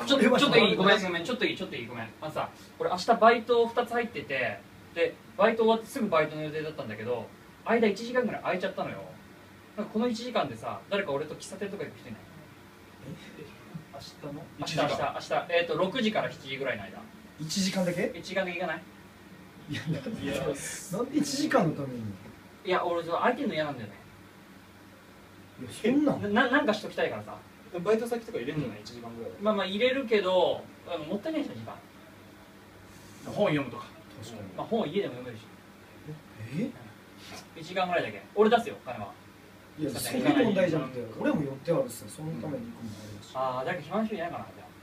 ちょっといい、ごめんごめん、ちょっといいごめん。さ、俺明日バイト2つ入ってて、でバイト終わってすぐバイトの予定だったんだけど、間1時間ぐらい空いちゃったのよ。なんかこの1時間でさ、誰か俺と喫茶店とか行く人いない？明日6時から7時ぐらいの間。 1時間だけ ？1時間だけ行かない？ いやなんで1時間のために？ いや俺空いてるの嫌なんだよね。 いやそんなんかしときたいからさ。 バイト先とか入れるんじゃない？1時間ぐらい。 まあ入れるけどもったいないじゃん時間。 本読むとか。 確かに。 まあ本家でも読めるし。 え 1時間ぐらいだけ俺出すよ金は。 いやそういう問題じゃなくて、俺も寄ってあるさ、そのために行くのもあるし。 ああ誰か暇な人いないかなじゃあ。